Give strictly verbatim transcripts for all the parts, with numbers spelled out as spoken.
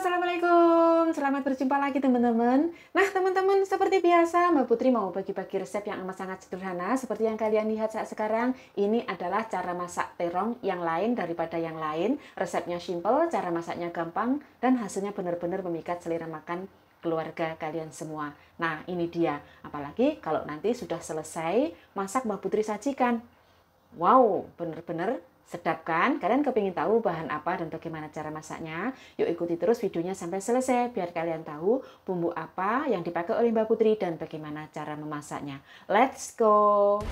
Assalamualaikum, selamat berjumpa lagi teman-teman. Nah teman-teman, seperti biasa Mbak Putri mau bagi-bagi resep yang amat sangat sederhana. Seperti yang kalian lihat saat sekarang, ini adalah cara masak terong yang lain daripada yang lain. Resepnya simple, cara masaknya gampang, dan hasilnya benar-benar memikat selera makan keluarga kalian semua. Nah ini dia, apalagi kalau nanti sudah selesai masak Mbak Putri sajikan. Wow, bener-bener sedap kan? Kalian kepingin tahu bahan apa dan bagaimana cara masaknya? Yuk ikuti terus videonya sampai selesai biar kalian tahu bumbu apa yang dipakai oleh Mbak Putri dan bagaimana cara memasaknya. Let's go!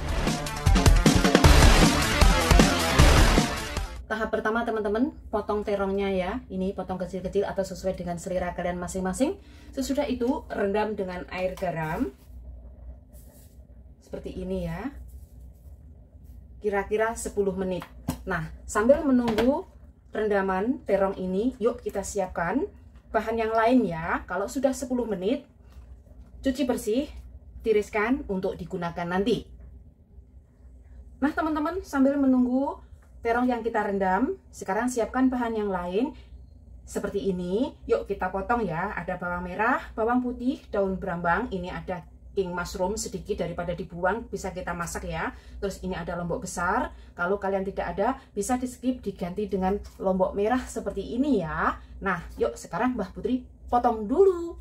Tahap pertama teman-teman, potong terongnya ya. Ini potong kecil-kecil atau sesuai dengan selera kalian masing-masing. Sesudah itu rendam dengan air garam. Seperti ini ya. Kira-kira sepuluh menit. Nah, sambil menunggu rendaman terong ini, yuk kita siapkan bahan yang lain ya. Kalau sudah sepuluh menit, cuci bersih, tiriskan untuk digunakan nanti. Nah, teman-teman, sambil menunggu terong yang kita rendam, sekarang siapkan bahan yang lain seperti ini. Yuk kita potong ya. Ada bawang merah, bawang putih, daun brambang, ini ada king mushroom sedikit daripada dibuang, bisa kita masak ya. Terus ini ada lombok besar. Kalau kalian tidak ada, bisa di skip, diganti dengan lombok merah seperti ini ya. Nah, yuk sekarang Mbak Putri potong dulu.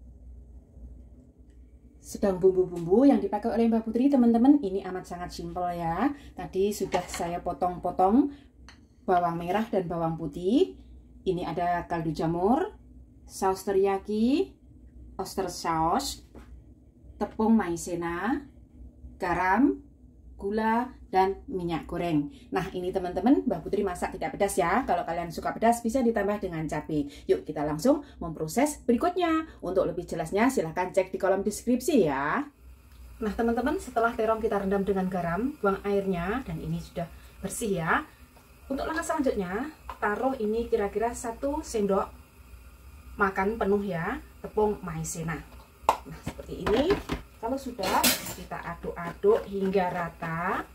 Sedang bumbu-bumbu yang dipakai oleh Mbak Putri teman-teman, ini amat sangat simpel ya. Tadi sudah saya potong-potong bawang merah dan bawang putih. Ini ada kaldu jamur, saus teriyaki, oyster sauce, tepung maizena, garam, gula, dan minyak goreng. Nah ini teman-teman, Mbak Putri masak tidak pedas ya. Kalau kalian suka pedas bisa ditambah dengan cabai. Yuk kita langsung memproses berikutnya. Untuk lebih jelasnya silahkan cek di kolom deskripsi ya. Nah teman-teman, setelah terong kita rendam dengan garam, buang airnya, dan ini sudah bersih ya. Untuk langkah selanjutnya, taruh ini kira-kira satu sendok makan penuh ya, tepung maizena. Nah seperti ini. Kalau sudah, kita aduk-aduk hingga rata.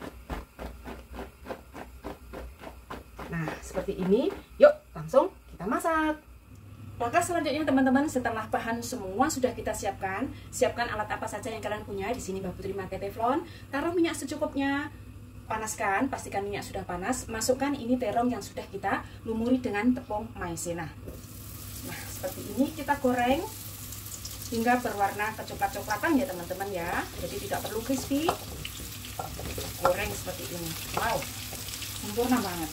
Nah seperti ini. Yuk langsung kita masak. Langkah selanjutnya teman-teman, setelah bahan semua sudah kita siapkan, siapkan alat apa saja yang kalian punya. Di sini Mbak Putri pakai teflon. Taruh minyak secukupnya. Panaskan, pastikan minyak sudah panas. Masukkan ini terong yang sudah kita lumuri dengan tepung maizena. Nah seperti ini kita goreng hingga berwarna kecoklat-coklatan ya teman-teman ya. Jadi tidak perlu crispy. Goreng seperti ini. Wow, sempurna banget.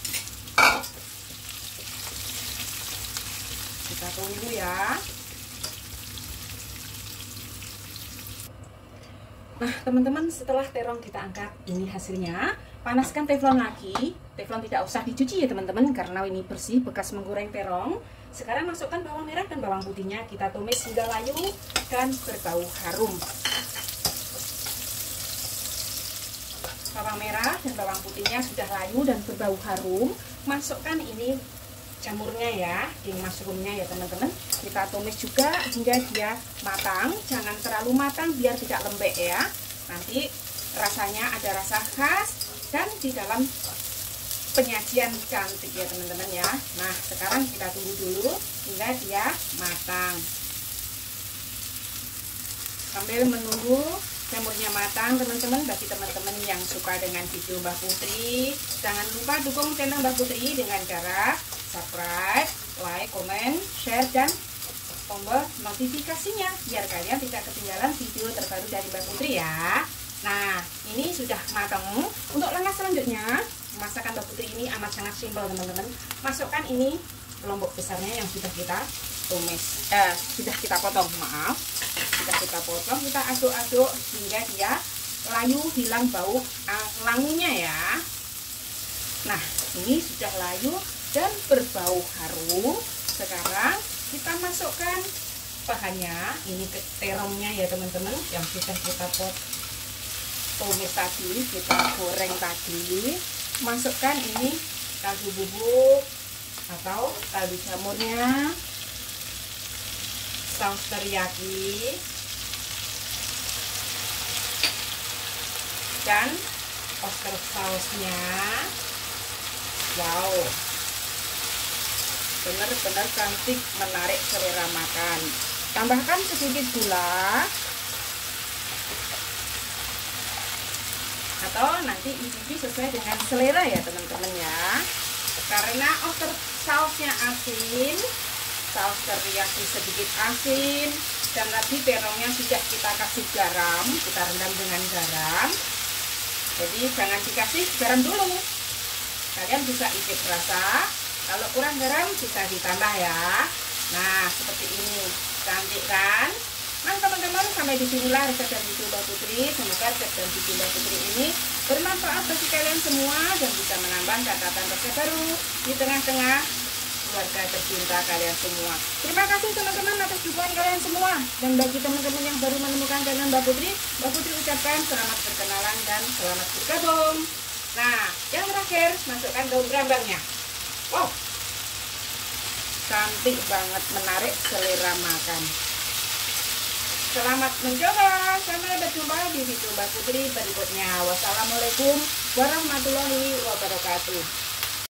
Kita tunggu ya. Nah teman-teman, setelah terong kita angkat, ini hasilnya. Panaskan teflon lagi. Teflon tidak usah dicuci ya teman-teman, karena ini bersih bekas menggoreng terong. Sekarang masukkan bawang merah dan bawang putihnya, kita tumis hingga layu dan berbau harum. Bawang merah dan bawang putihnya sudah layu dan berbau harum. Masukkan ini jamurnya ya, king mushroomnya ya teman-teman. Kita tumis juga hingga dia matang, jangan terlalu matang biar tidak lembek ya. Nanti rasanya ada rasa khas dan di dalam penyajian cantik ya teman-teman ya. Nah sekarang kita tunggu dulu hingga dia matang. Sambil menunggu jamurnya matang teman-teman, bagi teman-teman yang suka dengan video Mbak Putri, jangan lupa dukung channel Mbak Putri dengan cara subscribe, like, comment, share, dan tombol notifikasinya biar kalian tidak ketinggalan video terbaru dari Mbak Putri ya. Nah ini sudah matang. Untuk langkah selanjutnya, masakan Mbak Putri ini amat sangat simpel teman-teman. Masukkan ini lombok besarnya yang sudah kita tumis, eh, sudah kita potong, maaf, sudah kita potong, kita aduk-aduk hingga dia layu, hilang bau langunya ya. Nah ini sudah layu dan berbau harum. Sekarang kita masukkan bahannya, ini terongnya ya teman-teman yang sudah kita pot tumis tadi, kita goreng tadi. Masukkan ini kaldu bubuk atau kaldu jamurnya, saus teriyaki, dan oyster sausnya. Wow, benar-benar cantik, menarik selera makan. Tambahkan sedikit gula, atau nanti icipi sesuai dengan selera ya teman-teman ya. Karena outer sausnya asin, saus teriyaki sedikit asin, dan tadi terongnya sudah kita kasih garam, kita rendam dengan garam. Jadi jangan dikasih garam dulu, kalian bisa icip rasa, kalau kurang garam bisa ditambah ya. Nah seperti ini, cantik kan? Nah teman-teman, sampai disinilah resep dan video Mbak Putri. Semoga resep dan video Mbak Putri ini bermanfaat bagi kalian semua dan bisa menambah catatan resep baru di tengah-tengah keluarga tercinta kalian semua. Terima kasih teman-teman atas dukungan kalian semua. Dan bagi teman-teman yang baru menemukan channel Mbak Putri, Mbak Putri ucapkan selamat berkenalan dan selamat bergabung. Nah, yang terakhir, masukkan daun brambangnya. Wow, cantik banget, menarik selera makan. Selamat mencoba. Sampai berjumpa di video Mbak Putri berikutnya. Wassalamualaikum warahmatullahi wabarakatuh.